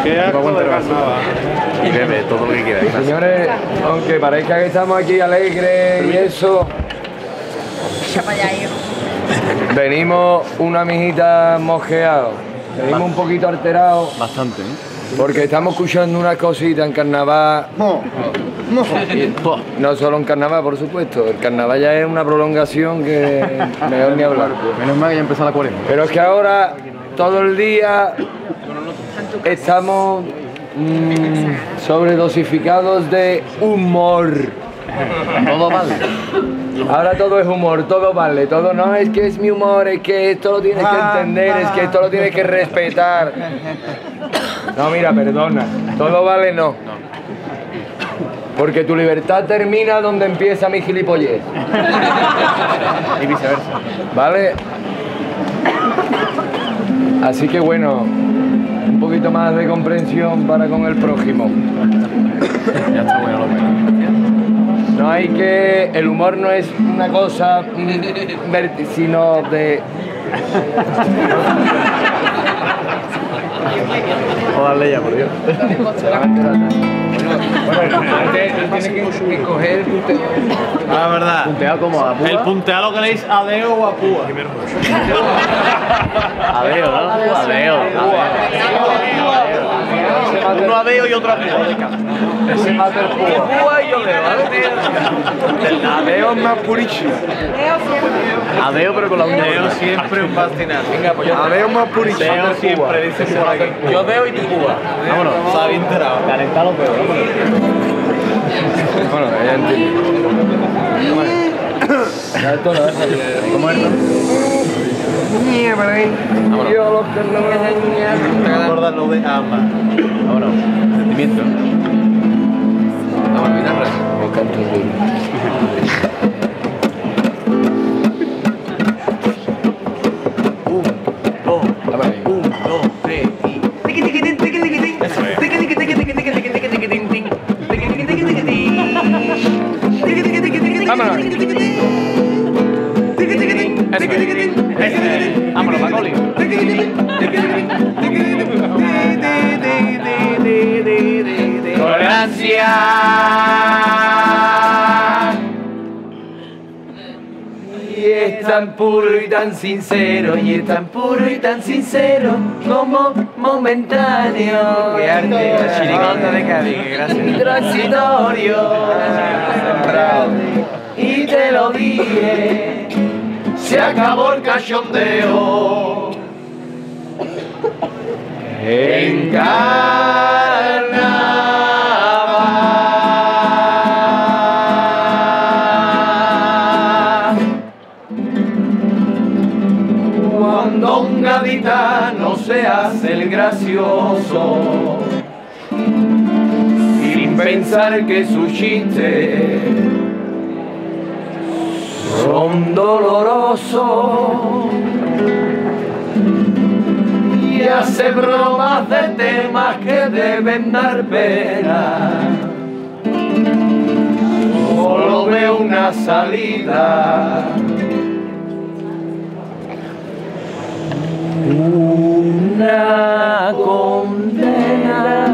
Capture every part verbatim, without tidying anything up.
Qué asco de carnaval. Y bebe todo lo que quieras. Señores, aunque parezca que estamos aquí alegres y eso, venimos una mijita mosqueados, venimos un poquito alterados. Bastante, ¿eh? Porque estamos escuchando una cosita en carnaval. Y, no solo en carnaval, por supuesto. El carnaval ya es una prolongación que mejor ni hablar. Menos mal que ya empezó la cuarenta. Pero es que ahora, todo el día, estamos mmm, sobredosificados de humor. Todo vale. Ahora todo es humor, todo vale, todo no es que es mi humor, es que esto lo tienes que entender, es que esto lo tienes que respetar. No, mira, perdona, todo vale no. Porque tu libertad termina donde empieza mi gilipollez. Y viceversa. ¿Vale? Así que bueno, un poquito más de comprensión para con el prójimo. Ya está bueno lo que... No hay que... El humor no es una cosa, sino de... Joderle ya, por Dios. Tienes que coger el punteo. Ah, verdad. ¿Punteado como a púa? El punteado lo que le dice adeo o a púa. Adeo, ¿no? Adeo. Uno adeo y otro a púa. Ese mata el púa. Púa y yo leo, ¿vale? Adeo es más purísimo. Adeo, pero con la uña. Adeo siempre un bastinazo. Venga, pues yo adeo más purísimo. Adeo siempre dice por aquí. Yo adeo y tú púa. Vámonos. Está bien enterado. Calentar los pedos, vámonos. Bueno, ya entiendo. Ya esto no es. ¿Cómo es? Vámonos. Yo los carnavales. Acordarlo de ambas. Vámonos. Sentimiento. Vamos a guitarra. Me encanta el ruido. Vámonos. Vámonos, Macoli. Tolerancia. Y es tan puro y tan sincero, y es tan puro y tan sincero como momentáneo. Qué arte, la chirigota de Cádiz, gracias. Y transitorio. Y te lo dije, se acabó el cachondeo. En carnaval, cuando un gaditano se hace el gracioso, sin pensar que sus chistes son dolorosos, y hace bromas de temas que deben dar pena. Solo veo una salida, una condena.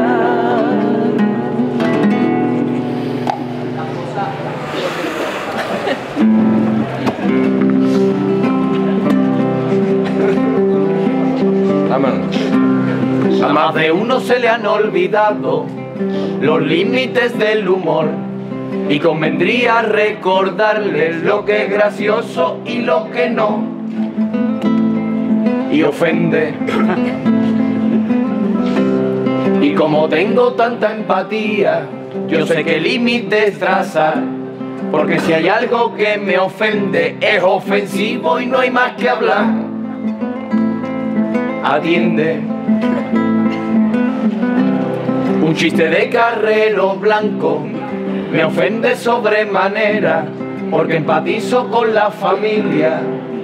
A más de uno se le han olvidado los límites del humor, y convendría recordarles lo que es gracioso y lo que no, y ofende. Y como tengo tanta empatía, yo sé qué límites trazar, porque si hay algo que me ofende es ofensivo y no hay más que hablar. Atiende. Un chiste de Carrero Blanco me ofende sobremanera, porque empatizo con la familia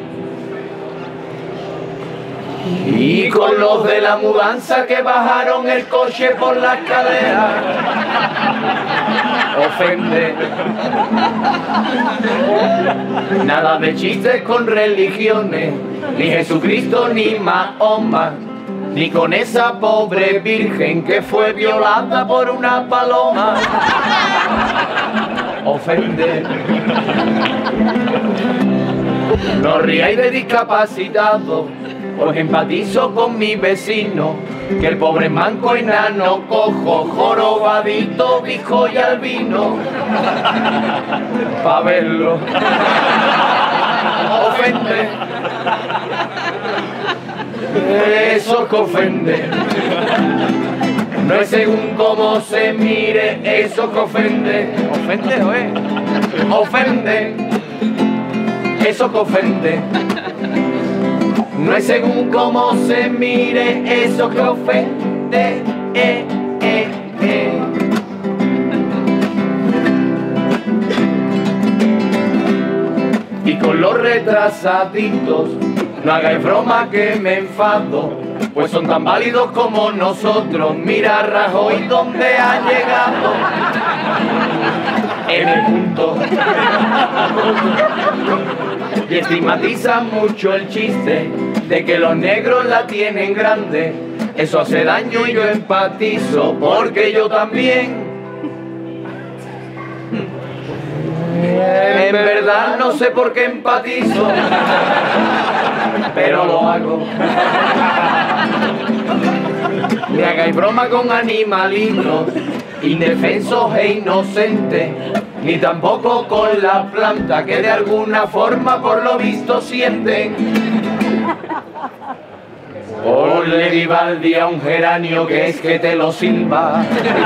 y con los de la mudanza que bajaron el coche por la escalera. Ofende. Nada de chistes con religiones, ni Jesucristo ni Mahoma, ni con esa pobre virgen que fue violada por una paloma. Ofende. No ríais de discapacitados, pues empatizo con mi vecino, que el pobre manco enano, cojo, jorobadito, dijo y albino, pa' verlo. Ofende. Eso que ofende. No es según cómo se mire, eso que ofende. Ofende, oe. Ofende. Eso que ofende. No es según cómo se mire, eso que ofende. Eh, eh, eh. Y con los retrasaditos, no hagáis broma que me enfado, pues son tan válidos como nosotros. Mira Rajoy dónde ha llegado. En el punto. Y estigmatizan mucho el chiste de que los negros la tienen grande. Eso hace daño y yo empatizo, porque yo también. En verdad no sé por qué empatizo, pero lo hago. Me hagáis broma con animalitos indefensos e inocentes, ni tampoco con la planta que de alguna forma por lo visto sienten. Ponle Vivaldi a un geranio que es que te lo silba.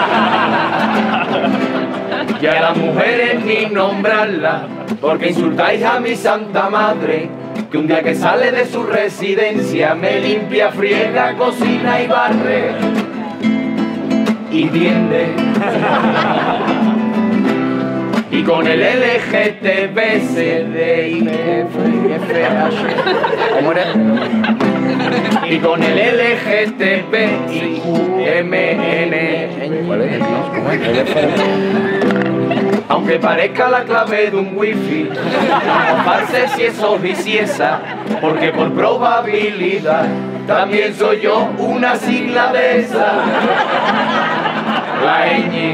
Y a las mujeres ni nombrarla, porque insultáis a mi santa madre, que un día que sale de su residencia me limpia, friega, cocina y barre. Y tiende. Y con el L G T B C D I F H. ¿Cómo era? Y con el L G T B I Q M N. Aunque parezca la clave de un wifi, comparse si eso y si esa, porque por probabilidad también soy yo una sigla de esa. La ñ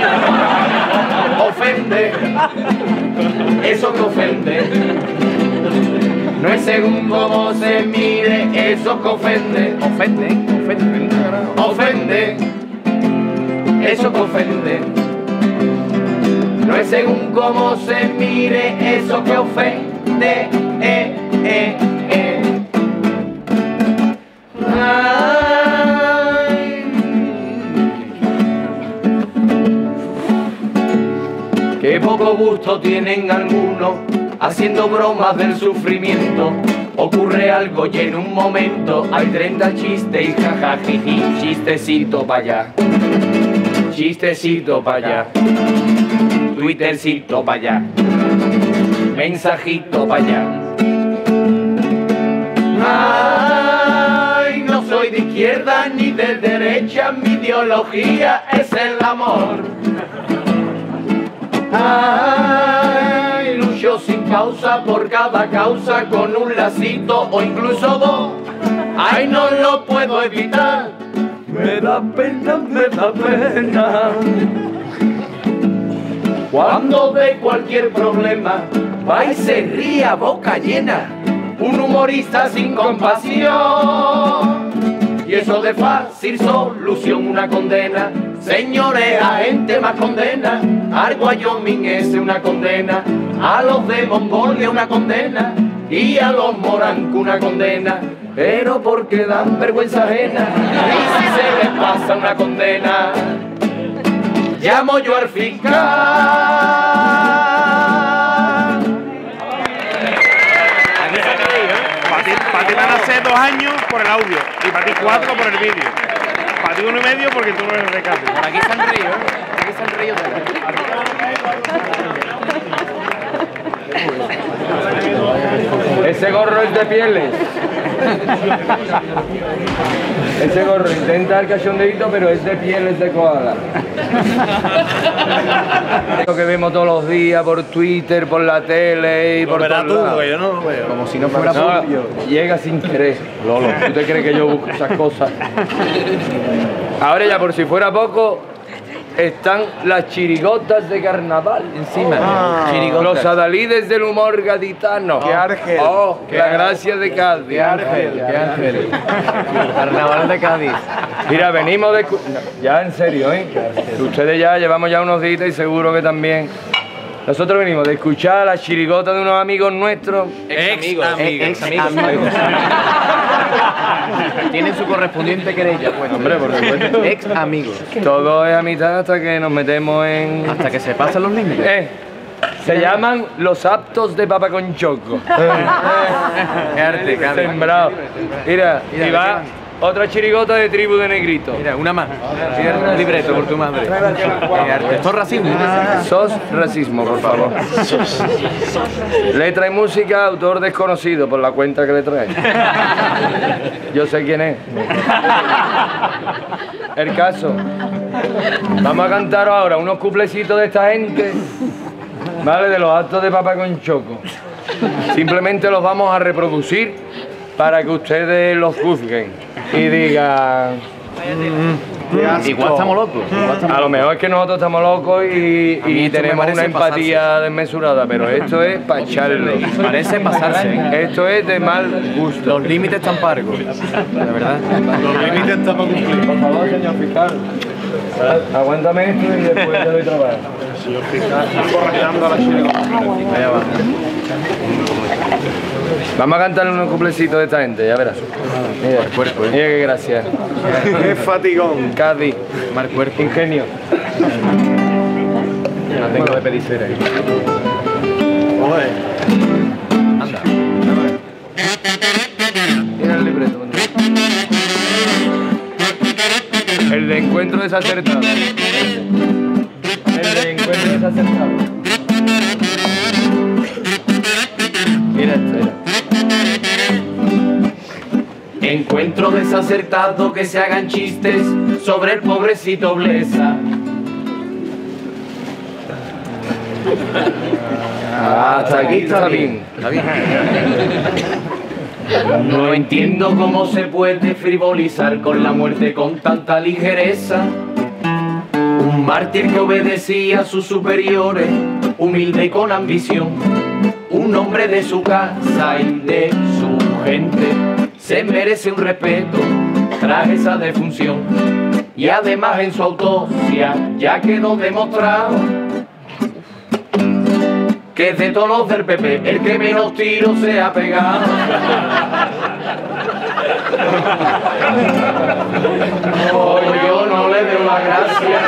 ofende, eso que ofende. No es según cómo se mire, eso que ofende. Ofende, ofende. Ofende, eso que ofende. No es según cómo se mire, eso que ofende. Eh, eh, eh. Ay. Qué poco gusto tienen algunos haciendo bromas del sufrimiento. Ocurre algo y en un momento hay treinta chistes y jajajiji. Chistecito pa' allá, chistecito pa' allá, twittercito pa' allá, mensajito pa' allá. Ay, no soy de izquierda ni de derecha, mi ideología es el amor. Ay, lucho sin causa por cada causa con un lacito o incluso dos. Ay, no lo puedo evitar. Me da pena, me da pena. Cuando de cualquier problema va y se ríe a boca llena, un humorista sin compasión. Y eso de fácil solución una condena. Señores, a gente más condena. Al Wyoming es una condena. A los de Mongolia una condena. Y a los morancos una condena. Pero porque dan vergüenza ajena. Y si se les pasa una condena, llamo yo al fiscal. Para ti van a ser dos años por el audio y para ti cuatro por el vídeo. Para ti uno y medio porque tú no eres recate. Por aquí se han reído, ¿eh? Por aquí se han reído todos. Ese gorro es de pieles. Ese gorro intenta el cachondeito, pero es de pieles de koala. Lo que vemos todos los días por Twitter, por la tele y por todos lados. Porque yo no lo veo. Como si no fuera No, pulpio. llega sin querer, Lolo. ¿Tú te crees que yo busco esas cosas? Ahora ya, por si fuera poco, están las chirigotas de carnaval. Encima. Ah, los adalides del humor gaditano. ¡Qué Argel! Oh, la gracia de Cádiz. ¡Qué ángel! ¡Qué ángel! Carnaval de Cádiz. Mira, venimos de... escu- no, ya en serio, ¿eh? Ustedes ya llevamos ya unos días y seguro que también... Nosotros venimos de escuchar las chirigotas de unos amigos nuestros. Ex amigos. Ex amigos. Tienen su correspondiente querella, pues. Hombre, por supuesto. Ex amigos. Todo es amistad hasta que nos metemos en... Hasta que se pasan los límites. Eh, se llaman los aptos de papa con choco. Qué arte, Cádiz. Sembrado. Mira, Mira, y ¿de va qué van? otra chirigota de tribu de negrito. Mira, una más. Mira, un libreto por tu madre. Qué arte. Esto es racismo. Sos racismo, por favor. Letra y música, autor desconocido por la cuenta que le trae. Yo sé quién es. El caso. Vamos a cantar ahora unos cuplecitos de esta gente, ¿vale? De los actos de papa con choco. Simplemente los vamos a reproducir para que ustedes los juzguen y digan... Igual estamos locos. A lo mejor es que nosotros estamos locos y, A mí y esto me tenemos parece una empatía desmesurada, pero esto es para echarlo. Parece pasarse. ¿eh? Esto es de mal gusto. Los límites están pargos. La verdad. Los límites están para cumplir. Por favor, señor fiscal. Aguántame esto y después te doy trabajo. Señor fiscal, están borrachando a la chirigota. Allá va. Vamos a cantarle unos cuplecitos de esta gente, ya verás. Mira, cuerpo, ¿eh? mira qué gracia. ¡Qué fatigón! Cádiz, Mal cuerpo. ingenio. La tengo de pedicera. ¿eh? Oye, Anda. Mira el libreto. El de encuentro desacertado. El de encuentro desacertado. Mira esto, mira. Encuentro desacertado que se hagan chistes sobre el pobrecito Blesa. Hasta aquí está bien. Está bien. No entiendo cómo se puede frivolizar con la muerte con tanta ligereza. Un mártir que obedecía a sus superiores, humilde y con ambición. Un hombre de su casa y de su gente se merece un respeto tras esa defunción. Y además en su autopsia ya quedó demostrado que es de todos los del P P el que menos tiro se ha pegado. Oh, yo no le veo la gracia.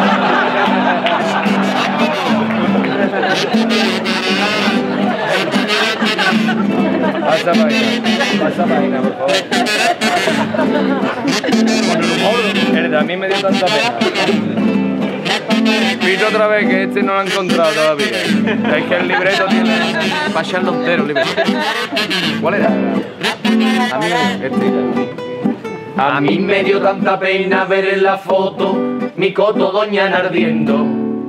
Pasa página, pasa página, por favor. El de a mí me dio tanta pena. Pito otra vez que este no lo ha encontrado todavía. Es que el libreto tiene... Para echarlo entero, libreto. ¿Cuál era? A mí este. A mí me dio tanta pena ver en la foto mi coto doña ardiendo.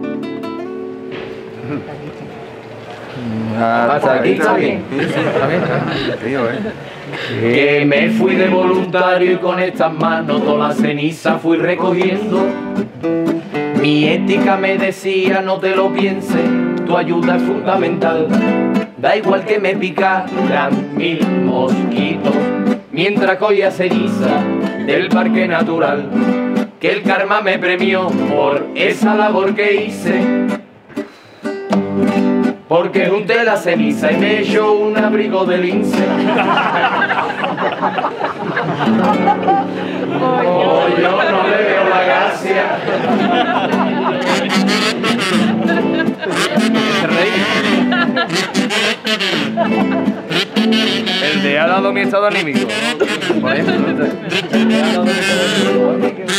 Hasta aquí está bien. Está bien, está bien. ¿eh? Que me fui de voluntario y con estas manos toda la ceniza fui recogiendo. Mi ética me decía no te lo pienses, tu ayuda es fundamental. Da igual que me picaran mil mosquitos mientras cogía ceniza del parque natural. Que el karma me premió por esa labor que hice, porque junté la ceniza y me echó un abrigo de lince. Oh, yo no le veo la gracia. El de ha dado mi estado anímico. Por ejemplo, ¿no? El de ha dado mi estado anímico.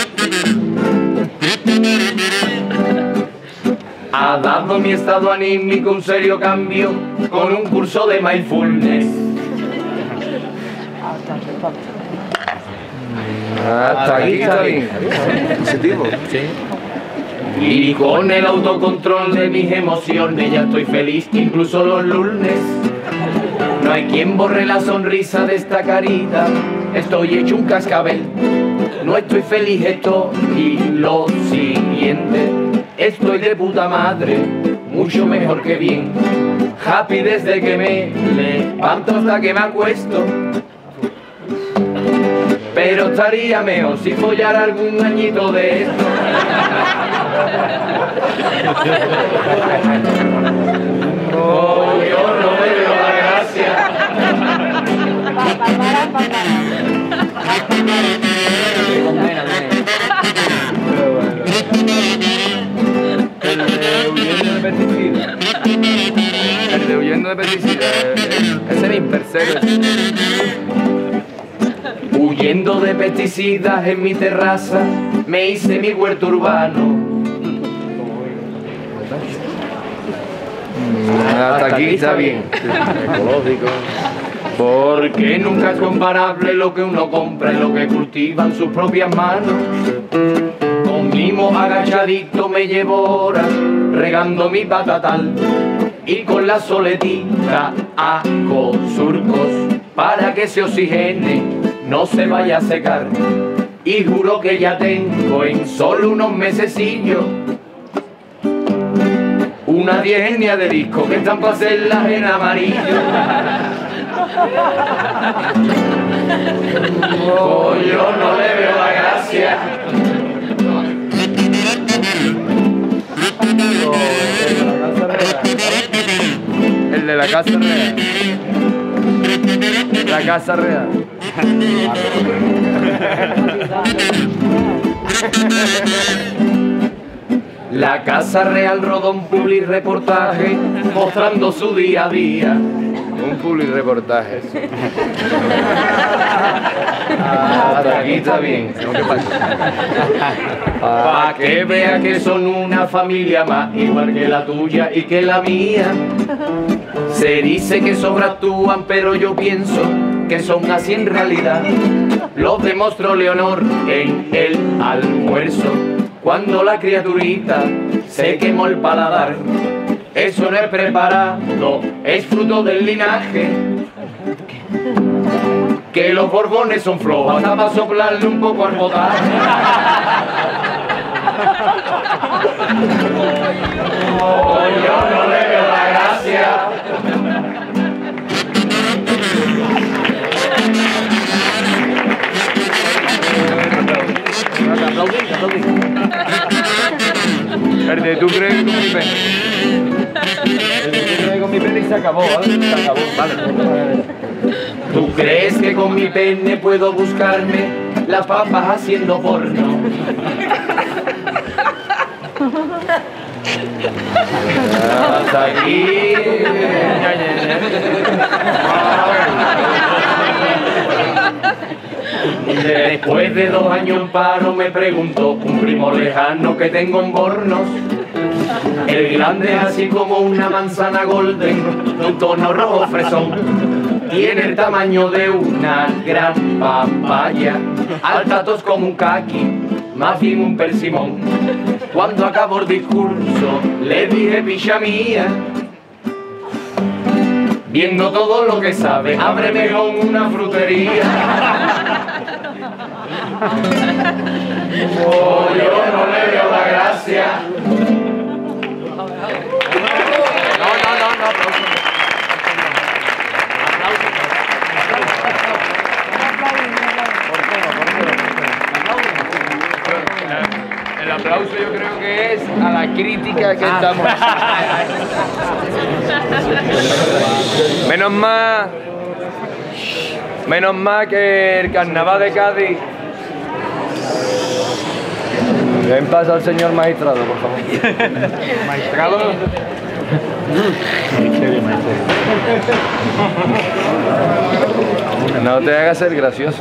Ha dado mi estado anímico un serio cambio con un curso de mindfulness. Hasta aquí está bien. Positivo. Sí. Y con el autocontrol de mis emociones ya estoy feliz, incluso los lunes. No hay quien borre la sonrisa de esta carita, estoy hecho un cascabel. No estoy feliz, esto y lo siguiente. Estoy de puta madre, mucho mejor que bien. Happy desde que me levanto hasta que me acuesto. Pero estaría mejor si follara algún añito de esto. Oh, yo no me veo la gracia. El de huyendo de pesticidas. El de huyendo de pesticidas. Ese es mi impersero. Huyendo de pesticidas en mi terraza, me hice mi huerto urbano. Hasta aquí está bien. Ecológico. Porque nunca es comparable lo que uno compra y lo que cultivan sus propias manos. Con mimo agachadito me llevo horas regando mi patatal y con la soletita hago surcos para que se oxigene, no se vaya a secar. Y juro que ya tengo en solo unos mesecillos una diezenia de discos que están para hacerlas en amarillo. Oh, yo no le veo la gracia. El de la casa real. La casa real. La Casa Real rodó un public reportaje mostrando su día a día. Un public reportaje. Hasta aquí está bien. Pa' que vea que son una familia más, igual que la tuya y que la mía. Se dice que sobreactúan, pero yo pienso que son así en realidad. Lo demostró Leonor en el almuerzo, cuando la criaturita se quemó el paladar. Eso no es preparado, es fruto del linaje. Que los borbones son flojos, hasta para soplarle un poco al potaje. Oh, yo no le veo la gracia. El de tú crees que con mi pene. El de tú crees que con mi pene y se acabó, ¿vale? Se acabó, vale. ¿Tú crees que con mi pene puedo buscarme las papas haciendo porno? Hasta aquí. Después de dos años en paro me preguntó un primo lejano que tengo en Bornos. El grande es así como una manzana golden, de un tono rojo fresón. Tiene el tamaño de una gran papaya, altatos como un caqui, más bien un persimón. Cuando acabó el discurso le dije picha mía, viendo todo lo que sabe, ábreme con una frutería. Oh, yo no le veo la gracia. No, no, no, no, aplauso. El aplauso yo creo que es a la crítica que estamos. Menos mal, menos mal que el carnaval de Cádiz. Ven pasa al señor magistrado, por favor. Magistrado. No te hagas ser gracioso.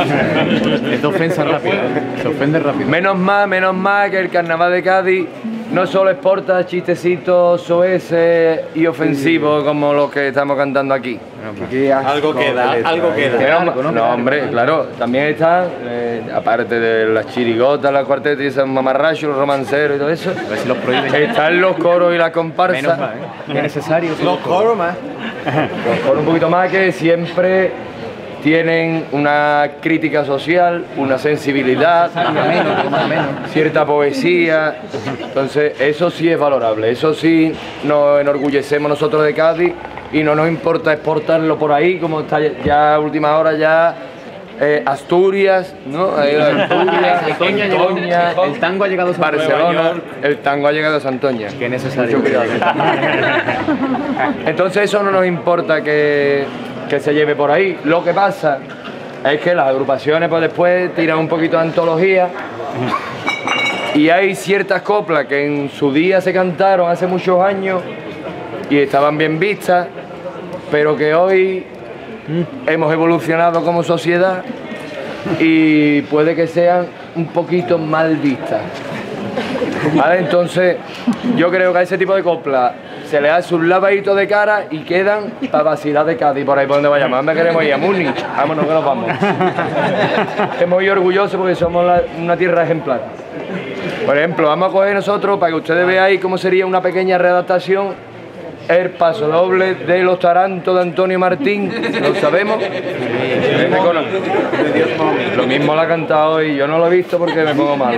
Es de ofensa rápida, se ofende rápido. Menos mal, menos mal que el carnaval de Cádiz no solo exporta chistecitos soeces y ofensivos como los que estamos cantando aquí. Algo queda, algo queda. No, no, no, hombre, claro, también están, eh, aparte de las chirigotas, las cuartetas y esos mamarrachos, los romanceros y todo eso, A ver si los prohíben. están los coros y las comparsas. Menos mal, ¿eh? Es necesario. Los coros más. Los coros un poquito más que siempre tienen una crítica social, una sensibilidad, cierta poesía. Entonces, eso sí es valorable, eso sí nos enorgullecemos nosotros de Cádiz y no nos importa exportarlo por ahí, como está ya a última hora ya eh, Asturias, ¿no? Ahí, Asturias, Santoña llegó, Santoña, el tango ha llegado a Barcelona, el tango ha llegado a Santoña. Que es necesario. Mucho cuidado. Entonces eso no nos importa que, que se lleve por ahí. Lo que pasa es que las agrupaciones pues después tiran un poquito de antología y hay ciertas coplas que en su día se cantaron hace muchos años y estaban bien vistas, pero que hoy hemos evolucionado como sociedad y puede que sean un poquito mal vistas. ¿Vale? Entonces, yo creo que a ese tipo de coplas se le hace un lavadito de cara y quedan para vacilar de Cádiz, por ahí por donde vayamos. ¿Dónde queremos ir? A Múnich. Vámonos que nos vamos. Estoy muy orgulloso porque somos la- una tierra ejemplar. Por ejemplo, vamos a coger nosotros, para que ustedes veáis cómo sería una pequeña readaptación, el paso doble de Los Tarantos de Antonio Martín. ¿Lo sabemos? ¿Me conocen? Lo mismo lo ha cantado hoy, yo no lo he visto porque me pongo malo.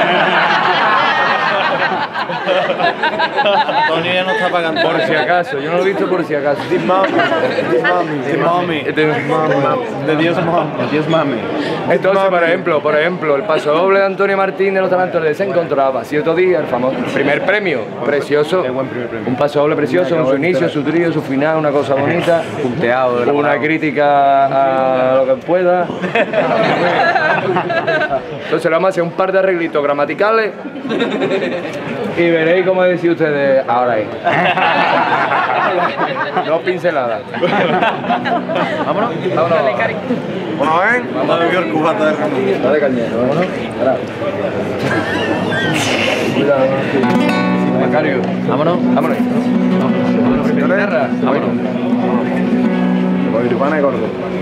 Antonio ya no está pagando. Por si acaso, yo no lo he visto por si acaso. De mami. De Dios mami. Dios mame. Entonces, por ejemplo, por ejemplo, el paso doble de Antonio Martín de Los Tarantos se encontraba cierto día, el famoso primer premio, precioso, un paso doble precioso, con su inicio, su trío, su final, una cosa bonita, Punteado, una crítica a lo que pueda. Entonces le vamos a hacer un par de arreglitos gramaticales y veréis cómo decís ustedes ahora ahí. Dos pinceladas. Vámonos, vámonos. Bueno, ven. Vamos a beber el cubata de Ramón. Dale cañero, vámonos. Ahora. Cuidado, sí. Macario. Vámonos. Vámonos. Vámonos. Guitarra. Vámonos. Voy urbana y gordo.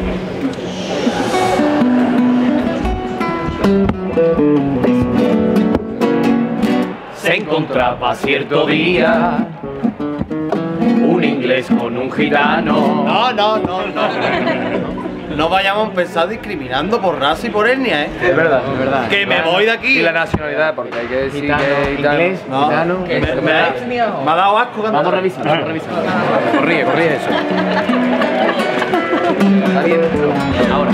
Se encontraba cierto día un inglés con un gitano. No, no, no, no. No vayamos a empezar discriminando por raza y por etnia, ¿eh? Es verdad, es verdad. Que me voy de aquí. Y la nacionalidad, porque hay que decir Gitano, que gitano. inglés, No, gitano. que me, me ha, me ha dado asco cantar. Vamos a revisar, vamos a revisar. Corrige, corrige eso. Está bien. Ahora.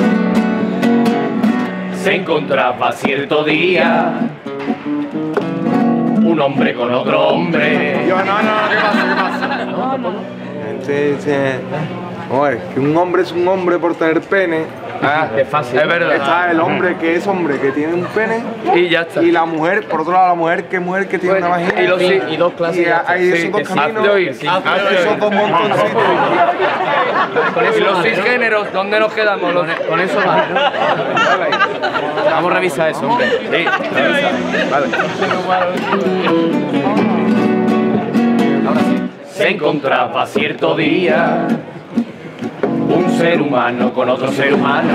Se encontraba cierto día un hombre con otro hombre. Yo, no, no, no, ¿qué pasa? ¿Qué pasa? Sí, sí. Oye, que un hombre es un hombre por tener pene. Ah, es fácil. Es verdad. Está el hombre que es hombre que tiene un pene. Y ya está. Y la mujer, por otro lado, la mujer que es mujer que tiene Bueno, una vagina. y los sí, y dos clases Y ya está. hay Sí, esos dos hazte caminos. oír, sí, hazte hazte oír, esos oír. dos montoncitos. Y los cisgéneros, ¿dónde nos quedamos? Los- Con eso va. Vamos a revisar eso, hombre. Sí, vale. Ahora sí. Se encontraba cierto día un ser humano con otro ser humano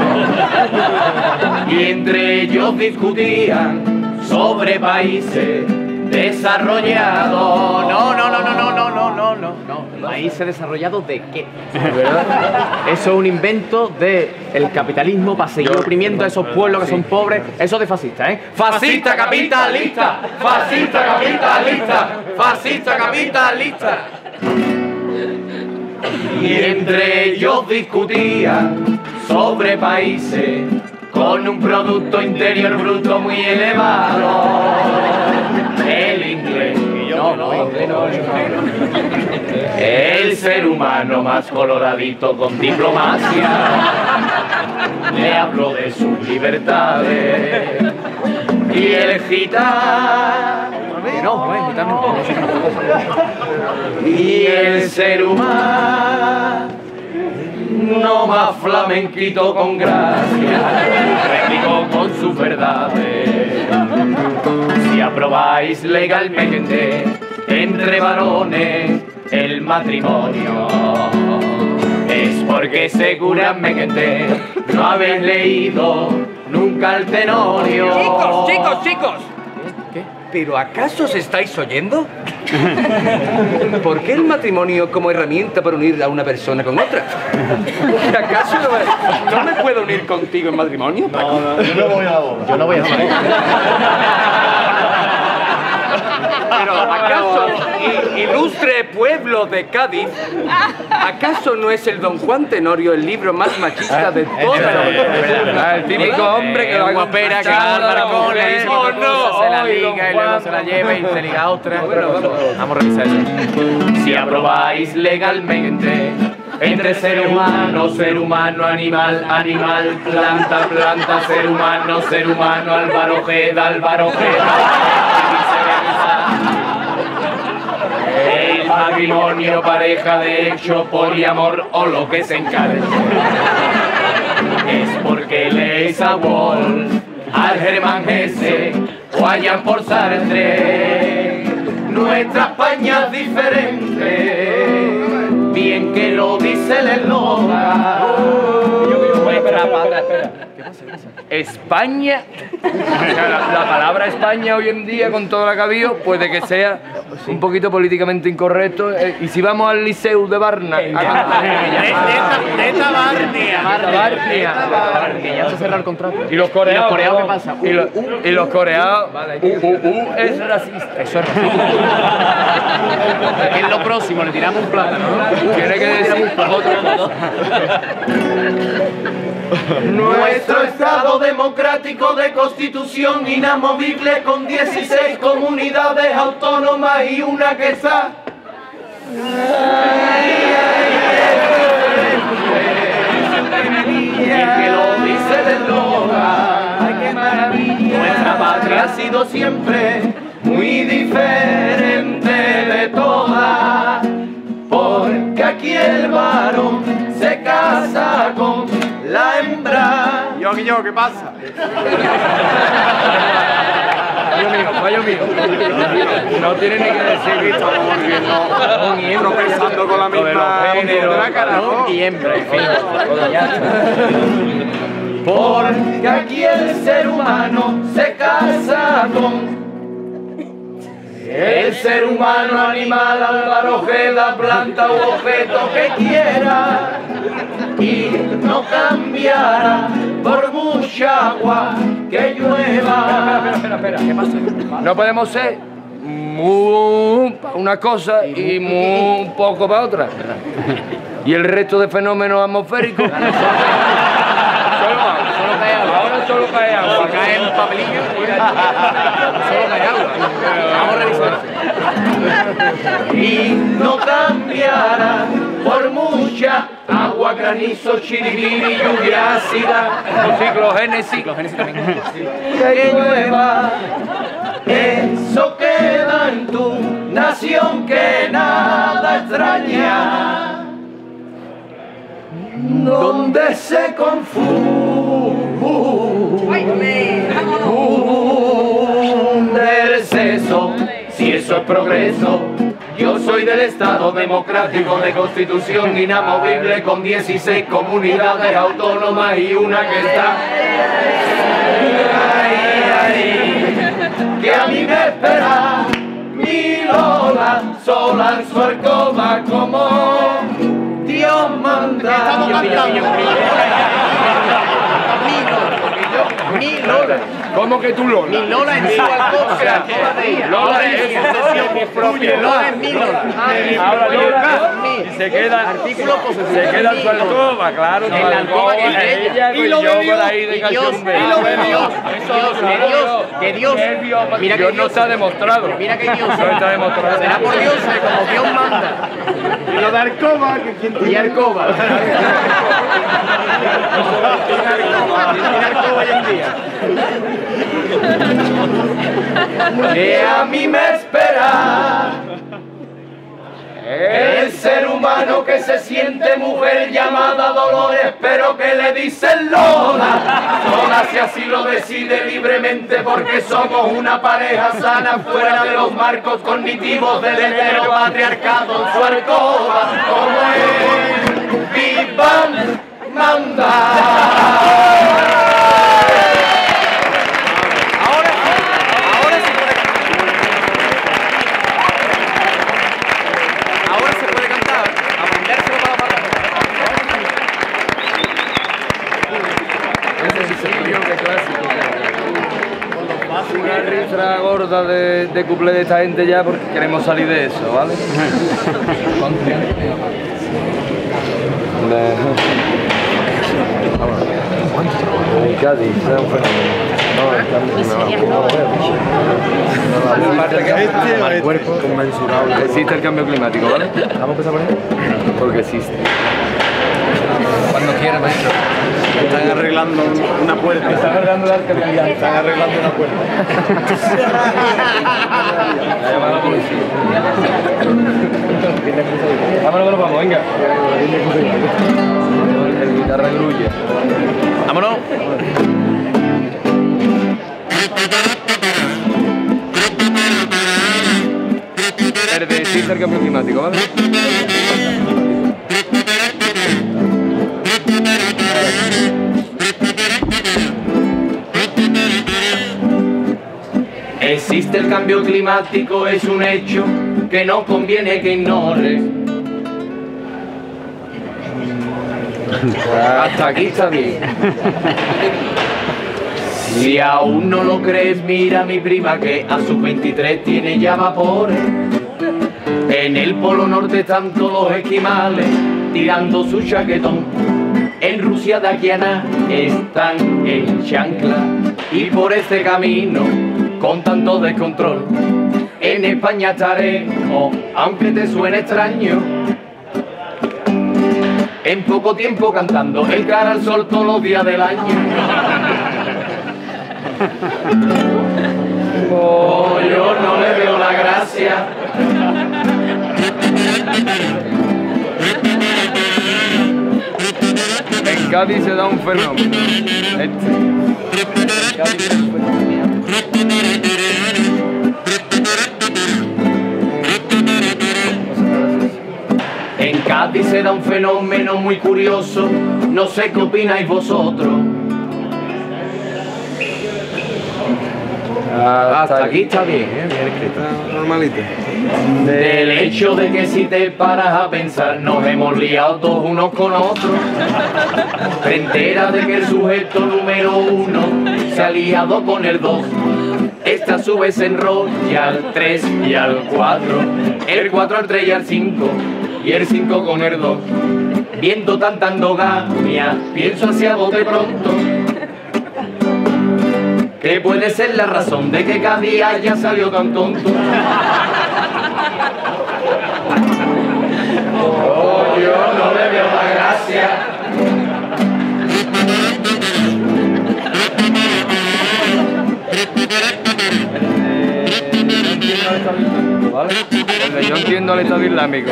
y entre ellos discutían sobre países desarrollados. No, no, no, no, no, no, no, no, no, no. ¿Países desarrollados de qué? Eso es un invento del capitalismo para seguir oprimiendo a esos pueblos que son pobres. Eso de fascista, ¿eh? Fascista capitalista, fascista capitalista, fascista capitalista. Y entre ellos discutían sobre países con un producto interior bruto muy elevado. El inglés, no, no, no, no. El ser humano más coloradito con diplomacia le habló de sus libertades. Y el gitano, No, no es gitano. y el ser humano más flamenquito con gracia replicó con sus verdades. Si aprobáis legalmente entre varones el matrimonio, es porque seguramente no habéis leído nunca el Tenorio. Chicos, chicos, chicos. ¿Qué? ¿Pero acaso os estáis oyendo? ¿Por qué el matrimonio como herramienta para unir a una persona con otra? ¿Acaso no me, no me puedo unir contigo en matrimonio? No, no, yo no voy a la boda. Yo no voy a saber. Pero ¿acaso, i- ilustre pueblo de Cádiz, acaso no es el Don Juan Tenorio el libro más machista de toda la Ah, el típico hombre que Eh, va un guapera que va al balcón, le dice Oh, cualquier cosa, no, se la ay, liga don y luego Juan, se la lleva y se liga a otra. Bueno, vamos. Vamos a revisar eso. Si aprobáis legalmente entre ser humano, ser humano, animal, animal, planta, planta, ser humano, ser humano, Álvaro Ojeda, Álvaro Ojeda, el matrimonio, pareja de hecho, poliamor o lo que se encargue, es porque leéis a Wolf, al Germán Hesse o a Jean Paul Sartre. Nuestra España es diferente, bien que lo dice el eslogan. Nuestra patria. España, o sea, la, la palabra España hoy en día con todo lo que ha habido puede que sea un poquito políticamente incorrecto, eh, y si vamos al Liceu de Barna a cantar- Neta Barnia. Que ya se cerró el contrato. y los coreados, ¿Y los coreados qué perdón, pasa? y, los- y los coreados u, u, u es racista. Eso es racista. ¿Qué es lo próximo? Le tiramos un plátano, ¿no? Tiene que decir otra cosa. Nuestro Estado democrático de constitución inamovible con dieciséis comunidades autónomas y una que está. Y que lo dice el eslogan. Nuestra patria ha sido siempre muy diferente de todas, porque aquí el varón se casa con la hembra. Yo, yo, ¿qué pasa? Fallo mío, fallo mío. No tiene ni que decir que estamos volviendo Tropezando con la Lo de misma los géneros, de la cara, ¿no? Y hembra, en fin. Porque aquí el ser humano se casa con el ser humano, animal, Álvaro Ojeda, planta u objeto que quiera, y no cambiará por mucha agua que llueva. Espera, espera, ¿qué pasa? No podemos ser muy para una cosa y muy poco para otra. Y el resto de fenómenos atmosféricos. Solo agua, solo cae agua. Ahora solo cae agua. Cae en papelillo. Solo cae agua. Vamos a revisar. Y no cambiará por mucha agua, granizo, chiribiri, lluvia ácida, Ciclogénesis. que llueva. Eso queda en tu nación que nada extraña, donde se confunde el sexo. Si eso es progreso, yo soy del Estado democrático de constitución inamovible con dieciséis comunidades autónomas y una que está. Ay, ay, que a mí me espera mi Lola sola en su alcoba como Dios manda. Mi Lola. ¿Cómo que tú Lola? Mi Lola en su alcoba. O sea, Lola es propia. Lola es mi Lola. Ahora Lola y se queda, Artículo posesivo. se queda en su alcoba, claro. En la alcoba que es de ella. ella, Y pues lo yo de por Dios, ahí de y Dios, cachondeo. y lo de Dios, Dios, que Dios, que Dios. Mira que Dios no Dios está demostrado. Mira que Dios. No está demostrado. Será por Dios, como Dios manda. Y lo de Arcoba, que quien Y Arcoba. tiene Arcoba hoy en día. Que a mí me espera el ser humano que se siente mujer llamada Dolores, pero que le dicen Lola. Lola si así lo decide libremente, porque somos una pareja sana fuera de los marcos cognitivos del heteropatriarcado en su alcoba. Como el Big Bang manda. Una ristra gorda de, de cuplé de esta gente ya porque queremos salir de eso, ¿vale? En Cádiz, será un fenómeno. Este cuerpo conmensurable. Existe el cambio climático, ¿vale? ¿Vamos a empezar por ahí? Porque existe. Cuando quiera, maestro. Están arreglando una puerta. Están arreglando la alcaldía. Están arreglando una puerta. La llamada a la policía. Vámonos que nos vamos, venga. El guitarra grulle. Vámonos. Verde, existe el cambio climático, ¿vale? Existe el cambio climático, es un hecho que no conviene que ignores. Hasta aquí está bien. Si aún no lo crees, mira a mi prima que a sus veintitrés tiene ya vapores. En el polo norte están todos los esquimales tirando su chaquetón. En Rusia de aquí a nada están en chancla. Y por este camino, con tanto descontrol, en España estaremos, aunque te suene extraño, en poco tiempo cantando el cara al sol todos los días del año. Oh, yo no le veo la gracia. En Cádiz se da un fenómeno. Este. En Cádiz se da un fenómeno. En Cádiz se da un fenómeno muy curioso, no sé qué opináis vosotros. Hasta aquí está bien, ¿eh? Bien escrito. Está normalito. Del hecho de que si te paras a pensar nos hemos liado todos unos con otros. Te enteras de que el sujeto número uno se ha liado con el dos. Esta sube se enrolla al tres y al cuatro, el cuatro al tres y al cinco, y el cinco con el dos. Viendo tanta endogamia, pienso hacia bote pronto que puede ser la razón de que cada día haya salido tan tonto. Oh, yo no le veo la gracia. ¿Vale? Yo entiendo al Estado Islámico.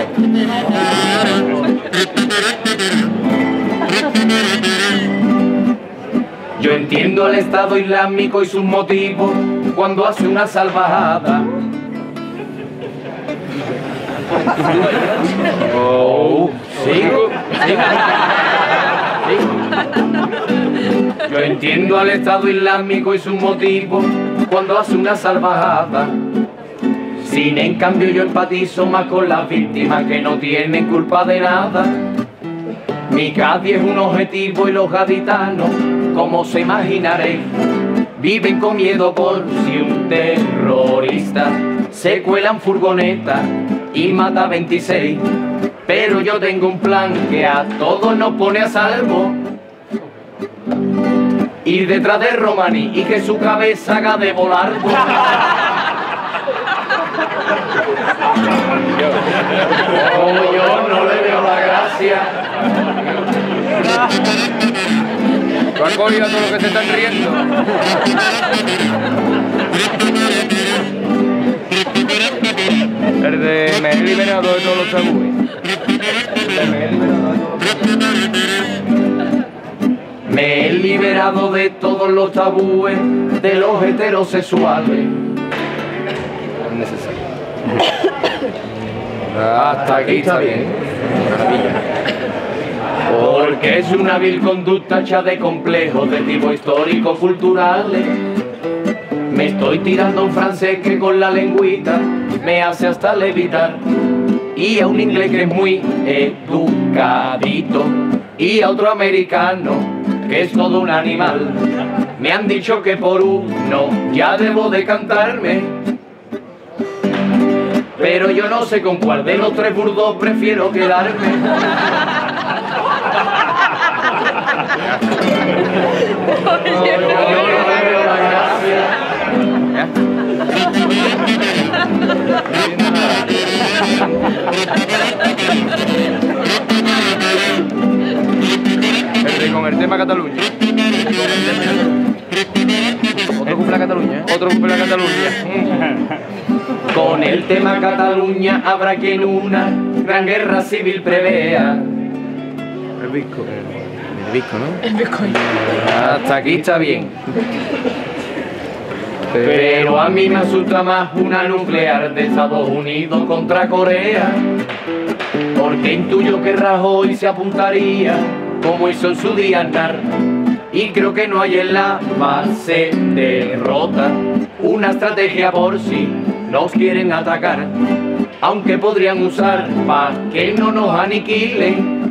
Yo entiendo al Estado Islámico y sus motivos cuando hace una salvajada. Oh, ¿sigo? ¿Sigo? ¿Sí? Yo entiendo al Estado Islámico y sus motivos cuando hace una salvajada. Sin en cambio yo empatizo más con las víctimas que no tienen culpa de nada. Mi Cádiz es un objetivo y los gaditanos, como se imaginaré, viven con miedo por si un terrorista se cuela en furgoneta y mata a veintiséis. Pero yo tengo un plan que a todos nos pone a salvo. Ir detrás de Romaní y que su cabeza haga de volar. Oh, yo no le veo la gracia. ¿Tú has cogido a todos los que se están riendo? El de Mejel y Venado de todos los tabúes. Me he liberado de todos los tabúes de los heterosexuales. Hasta aquí está bien. Porque es una vil conducta hecha de complejos de tipo histórico-culturales. Me estoy tirando a un francés que con la lengüita me hace hasta levitar. Y a un inglés que es muy educadito. Y a otro americano que es todo un animal. Me han dicho que por uno ya debo de cantarme. Pero yo no sé con cuál de los tres burdos prefiero quedarme. Oye, yo no veo la gracia. El con el tema Cataluña. Otro cumple a Cataluña, ¿eh? Otro cumple a Cataluña. Con el tema Cataluña habrá quien una gran guerra civil prevea. El disco. El disco, ¿no? El Bitcoin. Hasta aquí está bien. Pero a mí me asusta más una nuclear de Estados Unidos contra Corea. Porque intuyo que Rajoy se apuntaría como hizo en su día Aznar. Y creo que no hay en la base derrota una estrategia por si nos quieren atacar, aunque podrían usar para que no nos aniquilen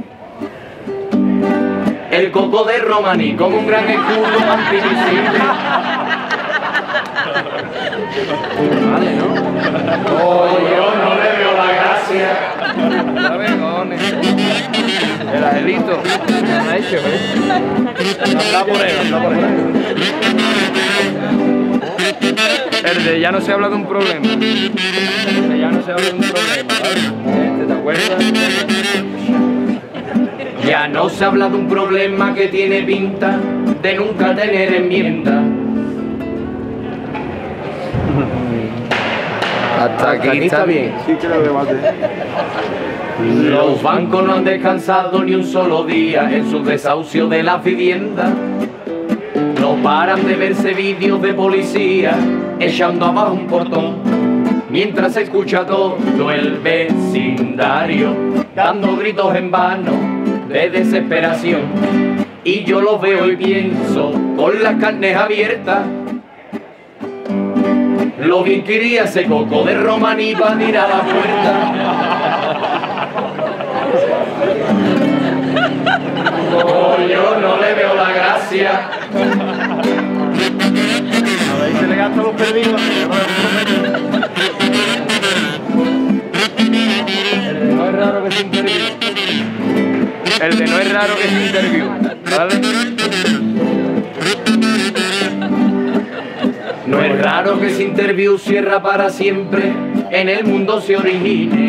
el coco de Romaní como un gran escudo antivisible. Vale, ¿no? Oh, yo no le veo la gracia. La vegones. El angelito. ¿Qué ha hecho, eh? Habla por él, habla por él. El de ya no se habla de un problema. El de ya no se habla de un problema, ¿vale? ¿Te acuerdas? Ya no se habla de un problema que tiene pinta de nunca tener enmienda. Hasta aquí está bien. Sí que lo debate. Los bancos no han descansado ni un solo día en su desahucio de la vivienda. No paran de verse vídeos de policía echando abajo un portón, mientras se escucha todo el vecindario dando gritos en vano de desesperación. Y yo los veo y pienso con las carnes abiertas lo bien que iría ese coco de Romaní para tirar a la puerta. Oh, yo no le veo la gracia. A ver, se le gastan los perdidos. El de no es raro que se interview. El de no es raro que se interview. ¿Vale? No es raro que ese interview cierra para siempre, en el mundo se origine.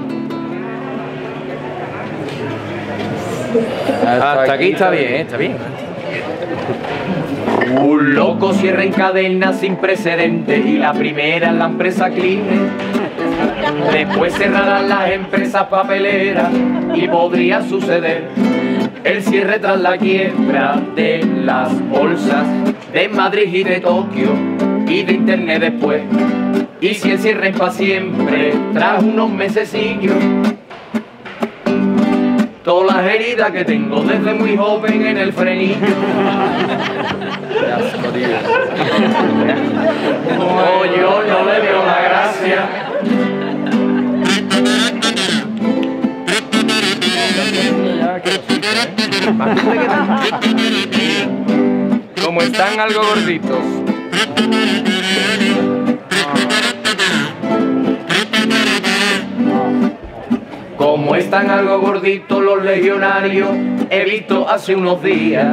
Hasta aquí está bien, ¿eh? Está bien. Un loco cierra en cadena sin precedentes y la primera es la empresa Kline. Después cerrarán las empresas papeleras y podría suceder el cierre tras la quiebra de las bolsas de Madrid y de Tokio y de internet después. Y si el cierre es para siempre, tras unos mesecillos, todas las heridas que tengo desde muy joven en el frenillo. Oh, yo no le veo la gracia. Como están algo gorditos. Como están algo gorditos los legionarios, he visto hace unos días.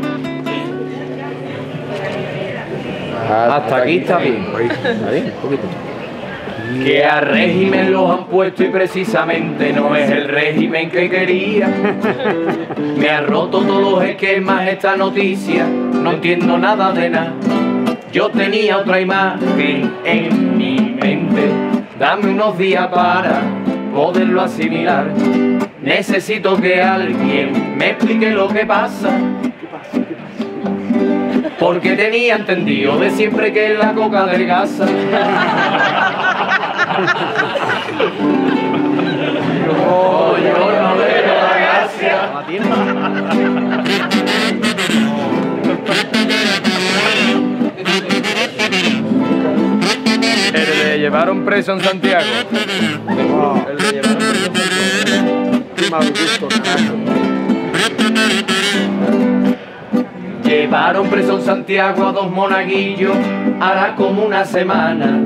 Hasta aquí está bien. Está bien, un poquito. Que a régimen los han puesto y precisamente no es el régimen que quería. Me ha roto todos los esquemas esta noticia, no entiendo nada de nada. Yo tenía otra imagen en mi mente, dame unos días para poderlo asimilar. necesito que alguien me explique lo que pasa. Porque tenía entendido de siempre que la coca adelgaza. Oh, yo no veo la gracia. El de llevaron preso en Santiago. Oh, El de llevaron preso en Santiago. qué mal gusto, carajo. Llevaron preso en Santiago a dos monaguillos, hará como una semana.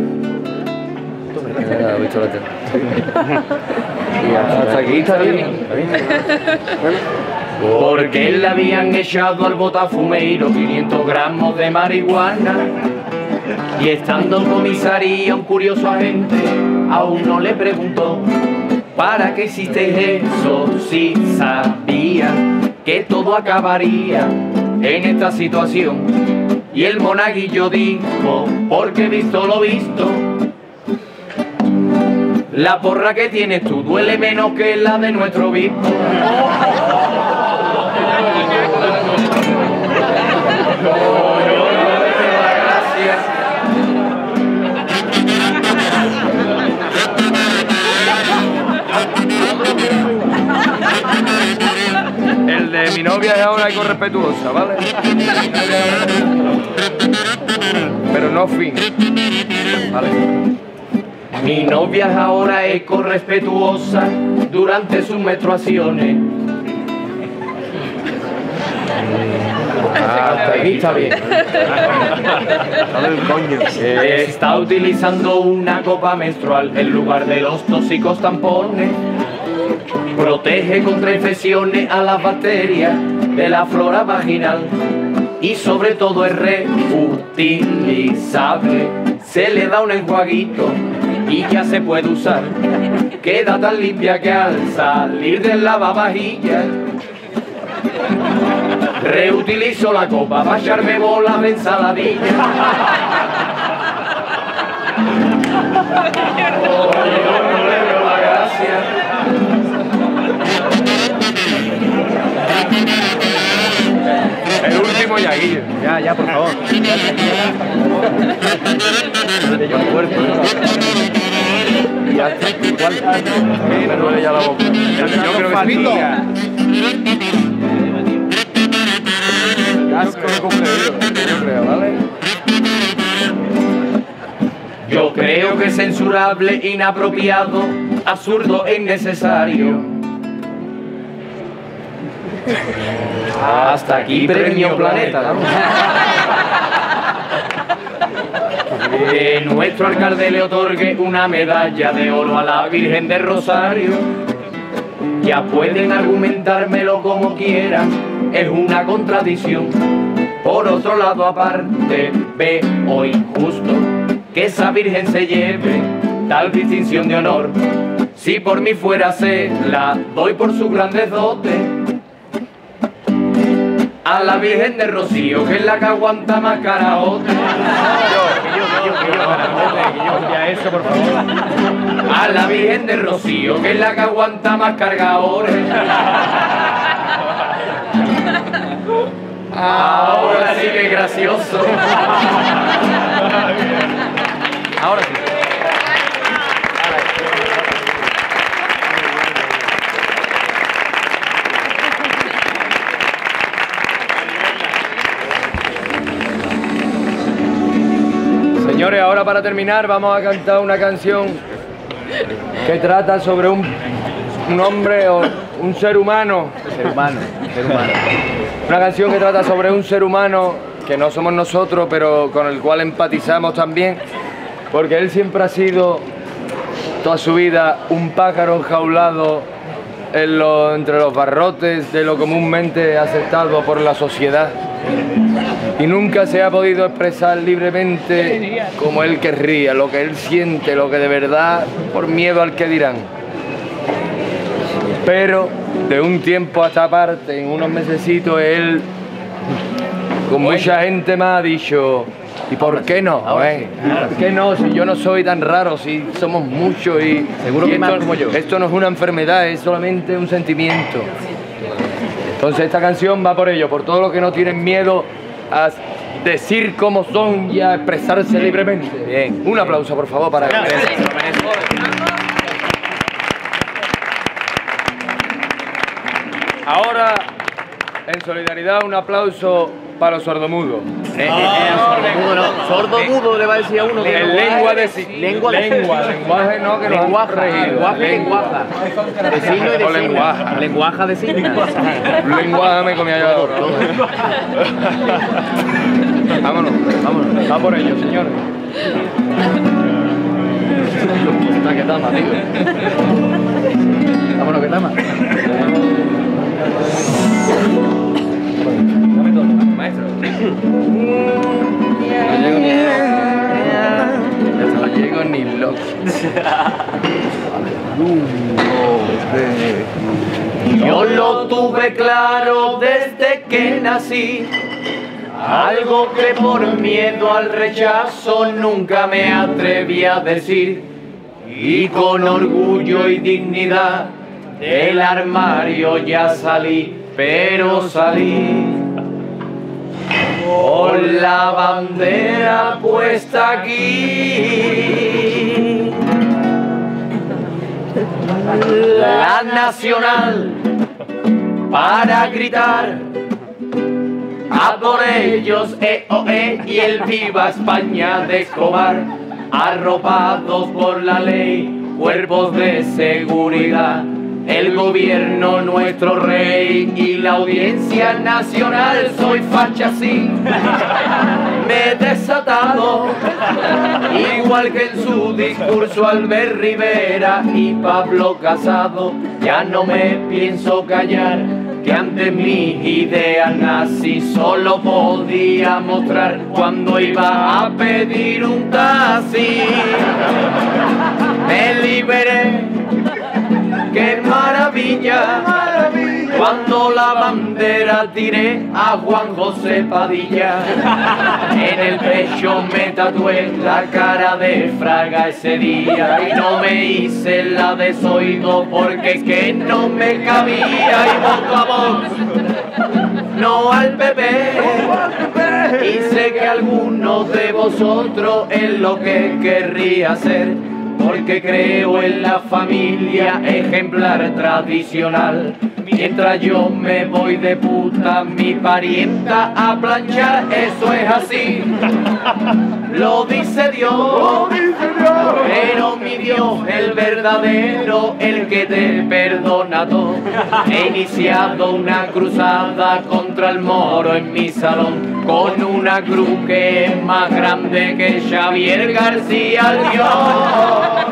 Y hasta aquí está bien. Porque le habían echado al botafumeiro quinientos gramos de marihuana. Y estando en comisaría un curioso agente a uno le preguntó: ¿para qué hiciste eso si sabía que todo acabaría en esta situación? Y el monaguillo dijo: porque he visto lo visto. La porra que tienes tú duele menos que la de nuestro obispo. El de mi novia es ahora irrespetuosa, ¿vale? Pero no fin. Vale. Mi novia ahora es correspetuosa durante sus menstruaciones. Hasta aquí está bien. Dale el coño. Eh, Está utilizando una copa menstrual en lugar de los tóxicos tampones. Protege contra infecciones a las bacterias de la flora vaginal. Y sobre todo es reutilizable. Se le da un enjuaguito y ya se puede usar. Queda tan limpia que al salir del lavavajillas reutilizo la copa para echarme bolas de ensaladilla. Oh, yo no le veo la gracia. El último ya, Guillo. Ya, ya, por favor. Y ya está. ¿Cuál? Me duele ya la boca. El de yo creo que sí. Asco de cumpleaños, yo creo, ¿vale? Yo creo que es censurable, inapropiado, absurdo e innecesario. Hasta aquí Premio Planeta. Que nuestro alcalde le otorgue una medalla de oro a la Virgen del Rosario. Ya pueden argumentármelo como quieran, es una contradicción. Por otro lado, aparte, veo injusto que esa Virgen se lleve tal distinción de honor. Si por mí fuera, se la doy por sus grandes dotes a la Virgen de Rocío, que es la que aguanta más caraote. eso, por favor. A la Virgen de Rocío, que es la que aguanta más cargadores. Ahora sí que es gracioso. Ahora sí. Señores, ahora para terminar vamos a cantar una canción que trata sobre un, un hombre o un ser humano. Ser humano, ser humano. Una canción que trata sobre un ser humano que no somos nosotros, pero con el cual empatizamos también, porque él siempre ha sido, toda su vida, un pájaro enjaulado en lo, entre los barrotes de lo comúnmente aceptado por la sociedad. Y nunca se ha podido expresar libremente como él querría, lo que él siente, lo que de verdad, por miedo al que dirán. Pero de un tiempo a esta parte, en unos mesecitos, él, con mucha gente me ha dicho: ¿Y por qué no? Eh? ¿Por qué no? Si yo no soy tan raro, si somos muchos y... Seguro y que esto, más como yo. Esto no es una enfermedad, es solamente un sentimiento. Entonces esta canción va por ello, por todo lo que no tienen miedo a decir cómo son y a expresarse libremente. Bien. Un aplauso, por favor, para él. Ahora, en solidaridad, un aplauso para los sordomudos. Eh, eh, eh, sordomudo no. Sordomudo le va a decir a uno que En no- lengua de si- Lengua de- lengua, lenguaje no, que nos han Lenguaja, corregido. lenguaje y lenguaja. De signo y de O signo. lenguaja. Lenguaja de signos. Lenguaje me comía yo ahora. Vámonos, vámonos. Va por ello, señores. Puta, ¿qué tama, tío? Vámonos, ¿qué tama? Dame todo, maestro. No llego ni No llego ni loco. Yo lo tuve claro desde que nací, algo que por miedo al rechazo nunca me atreví a decir, y con orgullo y dignidad del armario ya salí, pero salí con la bandera puesta aquí, la nacional, para gritar a por ellos, eh, oh, eh, y el viva España de Escobar, arropados por la ley, cuerpos de seguridad, el gobierno, nuestro rey y la audiencia nacional. Soy facha sí, me he desatado, igual que en su discurso Albert Rivera y Pablo Casado. Ya no me pienso callar, que ante mis ideas nazi solo podía mostrar cuando iba a pedir un taxi. Me liberé, qué maravilla, cuando la bandera tiré a Juan José Padilla. En el pecho me tatué la cara de Fraga ese día y no me hice la desoído porque es que no me cabía, y voto a Vox, no al P P. Y sé que algunos de vosotros es lo que querría hacer, porque creo en la familia ejemplar tradicional. Mientras yo me voy de puta, mi parienta a planchar, eso es así. Lo dice Dios, pero mi Dios, el verdadero, el que te perdona todo. He iniciado una cruzada contra el moro en mi salón, con una cruz que es más grande que Xavier García Albiol.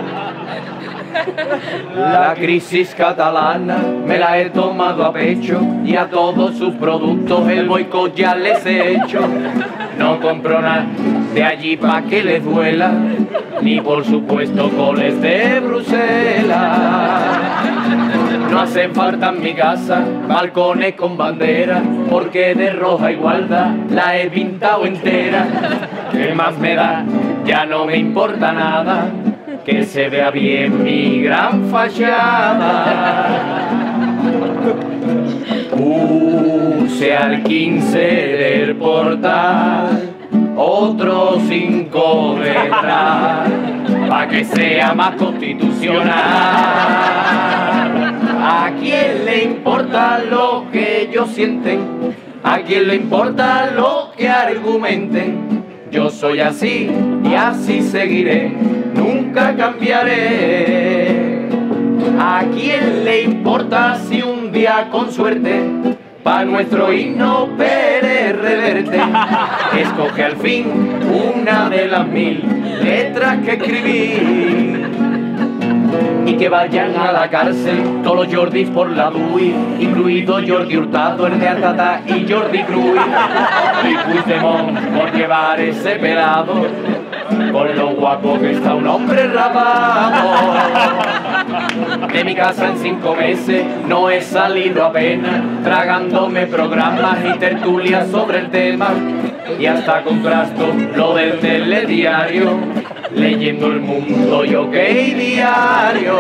La crisis catalana me la he tomado a pecho y a todos sus productos el boicot ya les he hecho. No compro nada de allí pa' que les duela, ni por supuesto coles de Bruselas. No hacen falta en mi casa balcones con bandera, porque de roja igualdad la he pintado entera. ¿Qué más me da? Ya no me importa nada, que se vea bien mi gran fachada. Puse al quince del portal otros cinco detrás, pa' que sea más constitucional. ¿A quién le importa lo que ellos sienten? ¿A quién le importa lo que argumenten? Yo soy así y así seguiré, nunca cambiaré. ¿A quién le importa si un día con suerte pa' nuestro himno Pérez Reverte escoge al fin una de las mil letras que escribí? Y que vayan a la cárcel todos los Jordis por la D U I, incluido Jordi Hurtado, el de Artata y Jordi Cruz. Y Puigdemont por llevar ese pelado, con lo guapo que está un hombre rapado. De mi casa en cinco meses no he salido apenas, tragándome programas y tertulias sobre el tema. y hasta contrasto lo del telediario, leyendo El Mundo y OK Diario.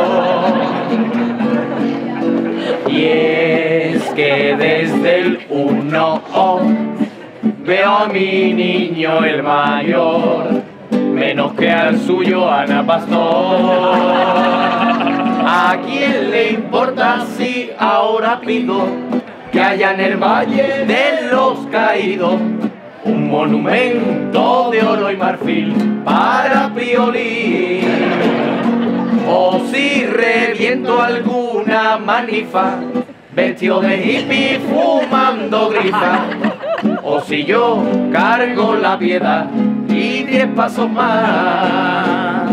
Y es que desde el uno veo a mi niño el mayor, menos que al suyo Ana Pastor. ¿A quién le importa si ahora pido que haya en el Valle de los Caídos un monumento de oro y marfil para Piolín? O si reviento alguna manifa vestido de hippie fumando grifa, o si yo cargo la piedad y diez pasos más.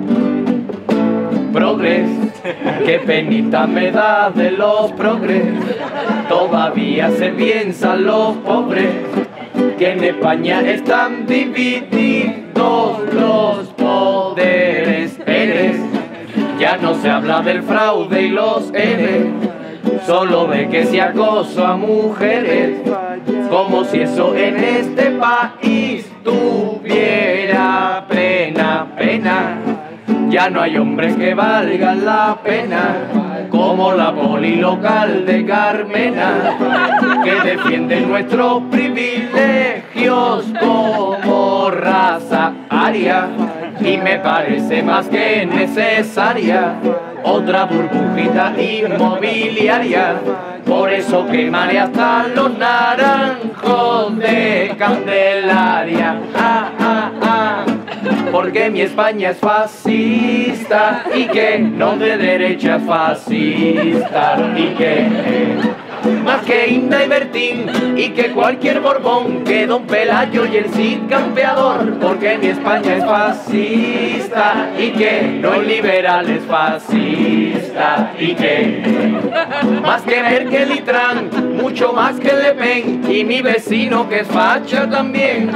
Progres, qué penita me da de los progres, todavía se piensan los pobres que en España están divididos los poderes. Eres, ya no se habla del fraude y los eres, solo de que se acoso a mujeres, como si eso en este país tuviera pena, pena. Ya no hay hombres que valgan la pena, como la poli local de Carmena, que defiende nuestros privilegios como raza aria. Y me parece más que necesaria otra burbujita inmobiliaria. Por eso quemaré hasta los naranjos de Candelaria. Ah, ah, ah. Porque mi España es fascista y que no de derecha es fascista y que más que Inda y Bertín y que cualquier Borbón, que Don Pelayo y el Cid campeador. Porque mi España es fascista y que no es liberal, es fascista y que más que Merkel y Trump, mucho más que Le Pen y mi vecino que es facha también.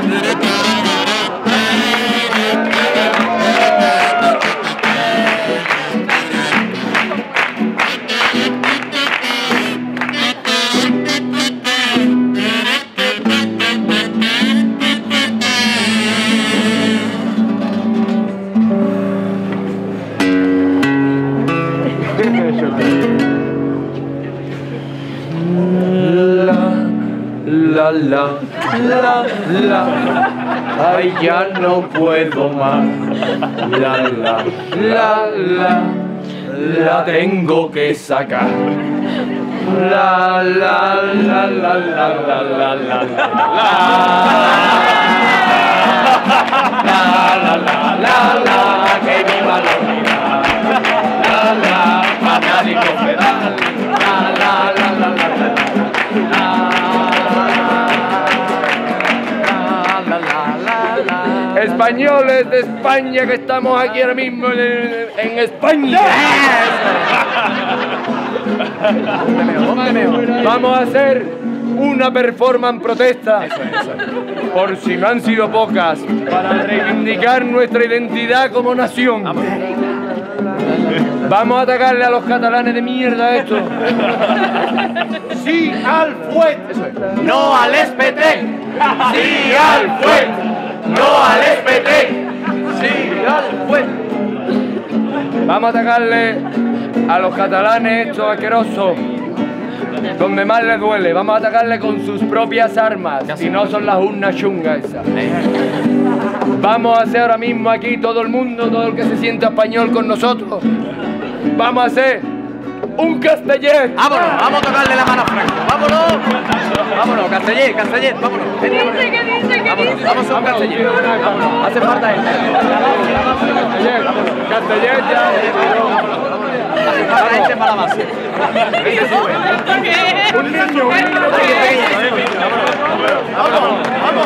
La, la, la, la, ay, ya no puedo más. La, la, la, la, la tengo que sacar. La, la, la, la, la, la, la, la, la, la, la, la, la, que viva la unidad. La, la, fanático pedal. La, la, la, la, la, la, la. Españoles de España, que estamos aquí ahora mismo en, en España. Vamos a hacer una performance protesta, por si no han sido pocas, para reivindicar nuestra identidad como nación. Vamos a atacarle a los catalanes de mierda esto. Sí al fuet, no al S P T. Sí al fuet, no al S P T. Sí al fuet. Vamos a atacarle a los catalanes estos asquerosos, donde más les duele. Vamos a atacarle con sus propias armas, si no son las urnas chungas esas. Vamos a hacer ahora mismo aquí todo el mundo, todo el que se sienta español con nosotros. Vamos a hacer un Castellet. Vámonos, vamos a tocarle la mano a Franco. Vámonos. Vámonos, Castellet, Castellet, vámonos. ¿Qué dice, qué dice, qué Vámonos, dice? vamos a un Castellet. Vámonos, hace falta él. Castellet, Castellet ya. Hace falta este para la base. Ese sube. Un niño, un niño. Vámonos, vamos.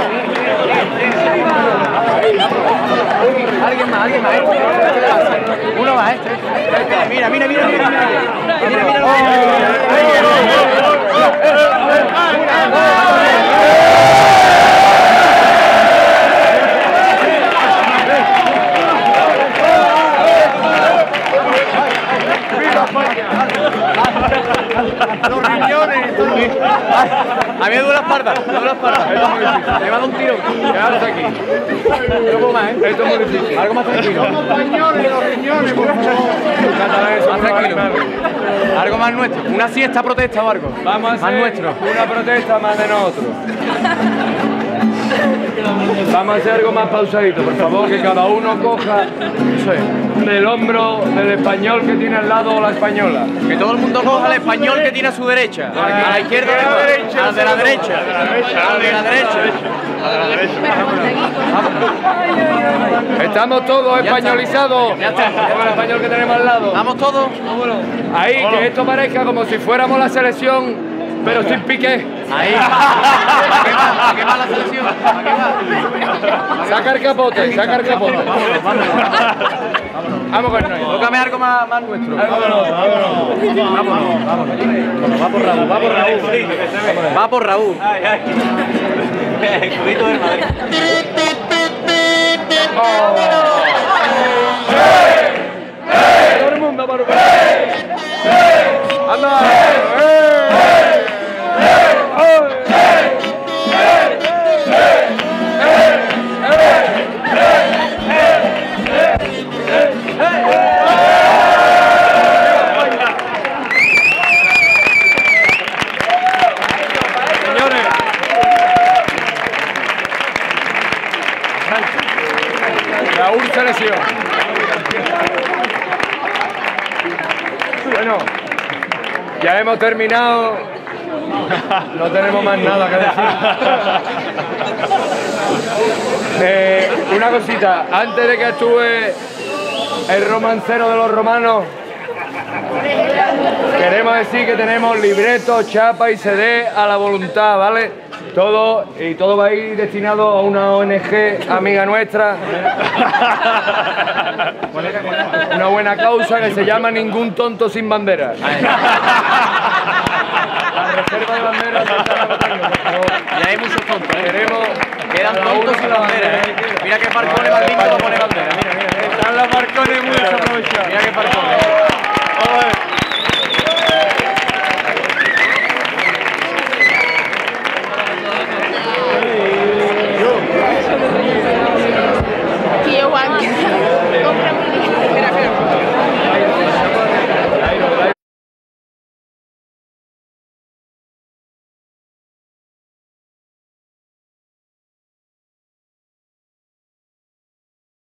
Alguien más, alguien más. Uno más, este. Mira, mira, mira, mira. Mira, mira. los riñones. A mí me duele la parte. espalda, doble la espalda. Esto es muy difícil. Le va a dar un tiro. Quedarse aquí. No puedo más, ¿eh? Esto es muy difícil. Algo más tranquilo. Más tranquilo. Algo más nuestro. Una siesta protesta o algo. Vamos a Más hacer nuestro. una protesta más de nosotros. Vamos a hacer algo más pausadito, por favor, que cada uno coja Eso es. del hombro del español que tiene al lado o la española. Que todo el mundo coja al español que tiene a su derecha. A la izquierda o a la derecha. Al de la derecha. Al de la derecha. Estamos todos Ya está. españolizados. Ya está. Con el español que tenemos al lado. Vamos todos. Ahí, que esto parezca como si fuéramos la selección, pero sin Piqué. Ahí. ¿A qué va? ¿A qué va la selección? ¿A qué va? Saca el capote, saca el capote. Vamos con nosotros. Tócame algo más, más nuestro. Vámonos, vámonos. Vámonos, vámonos. Va por Raúl, va por Raúl. Va por Raúl. Todo el mundo, por favor. ¡Anda! Señores, Raúl selección. Bueno, ya hemos terminado. No tenemos más nada que decir. Eh, una cosita, antes de que actúe el romancero de los romanos, queremos decir que tenemos libreto, chapa y C D a la voluntad, ¿vale? Todo, y todo va a ir destinado a una O N G amiga nuestra. Una buena causa que se llama Ningún Tonto Sin Bandera. La reserva de banderas está la botella, por favor. Ya hay muchos tontos. ¿eh? Queremos Quedan cada tontos uno sin la bandera. bandera ¿eh? que quiera. Mira que Marconi más lindo va a poner bandera.